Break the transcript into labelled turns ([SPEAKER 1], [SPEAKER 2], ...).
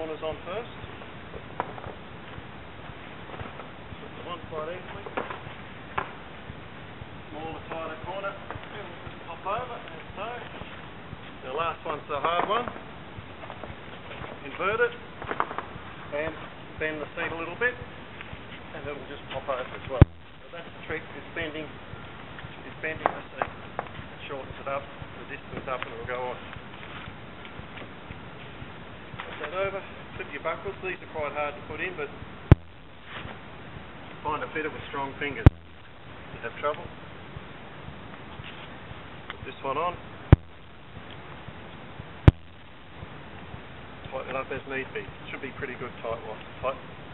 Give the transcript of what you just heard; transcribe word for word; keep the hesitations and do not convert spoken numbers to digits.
[SPEAKER 1] corners on first. Put the one quite easily. Smaller, tighter corner. And we'll just pop over, as so. The last one's the hard one. Invert it and bend the seat a little bit, and it'll just pop over as well. So that's the trick, is bending, is bending the seat. It shortens it up, the distance up, and it'll go on. Put that over, clip your buckles. These are quite hard to put in, but find a fitter with strong fingers. If you have trouble, put this one on. Tighten it up as need be. Should be pretty good tight, tight